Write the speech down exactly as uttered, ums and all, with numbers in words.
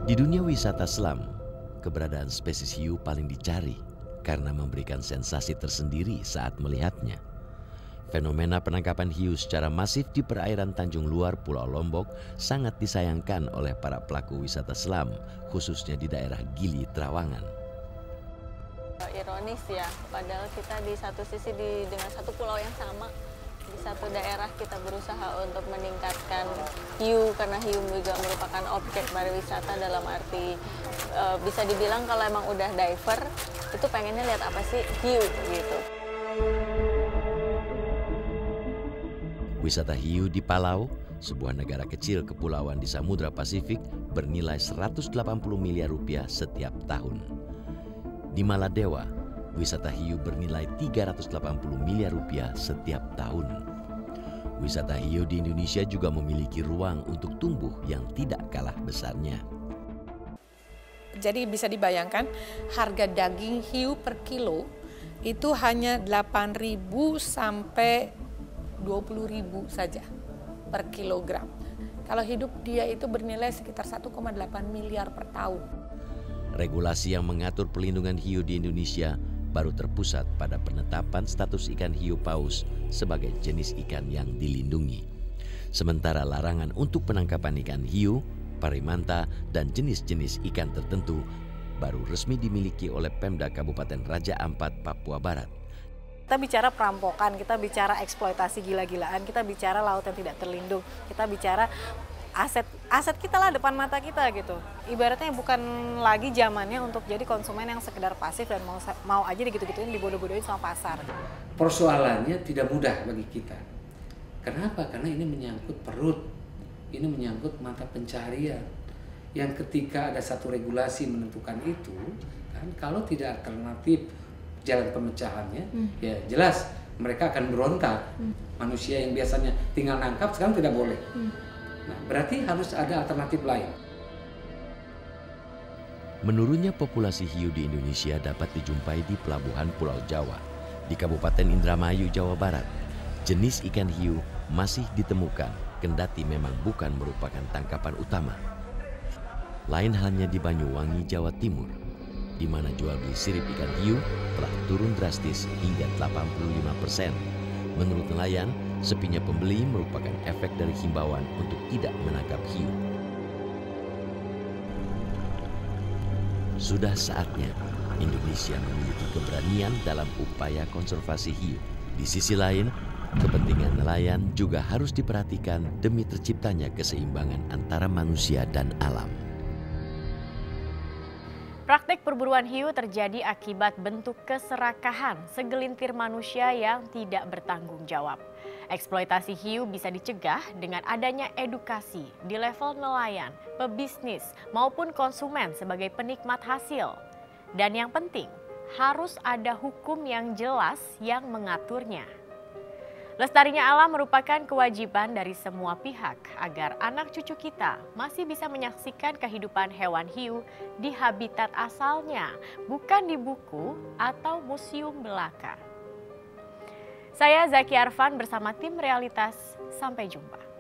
Di dunia wisata selam, keberadaan spesies hiu paling dicari karena memberikan sensasi tersendiri saat melihatnya. Fenomena penangkapan hiu secara masif di perairan Tanjung Luar Pulau Lombok sangat disayangkan oleh para pelaku wisata selam, khususnya di daerah Gili, Trawangan. Ironis ya, padahal kita di satu sisi di, dengan satu pulau yang sama, di satu daerah kita berusaha untuk meningkatkan hiu karena hiu juga merupakan objek pariwisata dalam arti e, bisa dibilang kalau emang udah diver itu pengennya lihat apa sih hiu gitu. Wisata hiu di Palau, sebuah negara kecil kepulauan di Samudra Pasifik bernilai seratus delapan puluh miliar rupiah setiap tahun. Di Maladewa, wisata hiu bernilai tiga ratus delapan puluh miliar rupiah setiap tahun. Wisata hiu di Indonesia juga memiliki ruang untuk tumbuh yang tidak kalah besarnya. Jadi bisa dibayangkan harga daging hiu per kilo itu hanya delapan ribu sampai dua puluh ribu saja per kilogram. Kalau hidup dia itu bernilai sekitar satu koma delapan miliar per tahun. Regulasi yang mengatur pelindungan hiu di Indonesia baru terpusat pada penetapan status ikan hiu paus sebagai jenis ikan yang dilindungi. Sementara larangan untuk penangkapan ikan hiu, parimanta, dan jenis-jenis ikan tertentu baru resmi dimiliki oleh Pemda Kabupaten Raja Ampat, Papua Barat. Kita bicara perampokan, kita bicara eksploitasi gila-gilaan, kita bicara laut yang tidak terlindung, kita bicara aset aset kita lah depan mata kita gitu. Ibaratnya bukan lagi zamannya untuk jadi konsumen yang sekedar pasif dan mau mau aja digitu-gituin, dibodoh-bodohin sama pasar. Persoalannya tidak mudah bagi kita. Kenapa? Karena ini menyangkut perut, ini menyangkut mata pencaharian. Yang ketika ada satu regulasi menentukan itu, kan kalau tidak alternatif jalan pemecahannya, hmm. ya jelas mereka akan berontak. Hmm. Manusia yang biasanya tinggal nangkap sekarang tidak boleh. Hmm. Nah, berarti harus ada alternatif lain. Menurunnya populasi hiu di Indonesia dapat dijumpai di pelabuhan Pulau Jawa. Di Kabupaten Indramayu, Jawa Barat, jenis ikan hiu masih ditemukan, kendati memang bukan merupakan tangkapan utama. Lain halnya di Banyuwangi, Jawa Timur, di mana jual beli sirip ikan hiu telah turun drastis hingga delapan puluh lima persen. Menurut nelayan, sepinya pembeli merupakan efek dari himbauan untuk tidak menangkap hiu. Sudah saatnya Indonesia memiliki keberanian dalam upaya konservasi hiu. Di sisi lain, kepentingan nelayan juga harus diperhatikan demi terciptanya keseimbangan antara manusia dan alam. Praktik perburuan hiu terjadi akibat bentuk keserakahan segelintir manusia yang tidak bertanggung jawab. Eksploitasi hiu bisa dicegah dengan adanya edukasi di level nelayan, pebisnis, maupun konsumen sebagai penikmat hasil. Dan yang penting, harus ada hukum yang jelas yang mengaturnya. Lestarinya alam merupakan kewajiban dari semua pihak agar anak cucu kita masih bisa menyaksikan kehidupan hewan hiu di habitat asalnya, bukan di buku atau museum belaka. Saya Zaki Arfan bersama tim Realitas, sampai jumpa.